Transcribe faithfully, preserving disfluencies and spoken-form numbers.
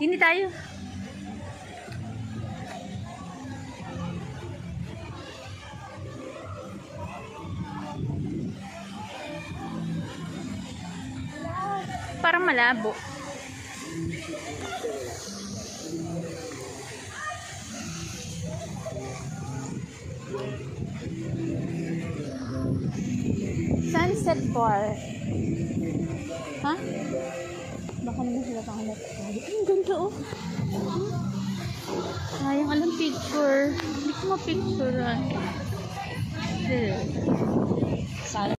Hindi tayo. Parang malabo. Sunset Park. Ha? Baka naman sila pang hanap. Ay, ang ganda oh. Sayang alam picture. Hindi ko ma-picture. Ah.